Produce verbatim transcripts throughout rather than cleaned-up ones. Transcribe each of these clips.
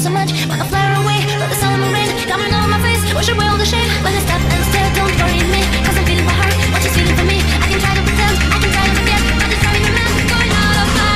so much. Wanna flare away, but the sun and rain coming over my face. Wash away all the shame. When I stop and stare, don't worry me, cause I'm feeling my heart. What you feeling for me? I can try to pretend, I can try to forget, but it's driving me mad, going out of my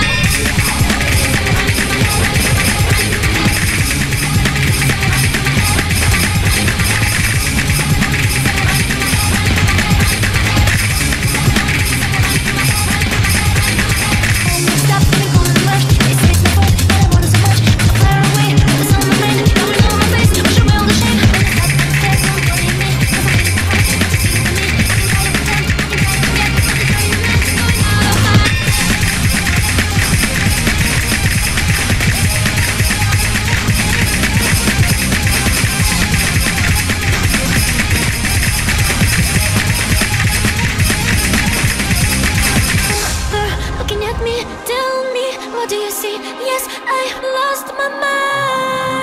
me, tell me, what do you see? Yes, I lost my mind.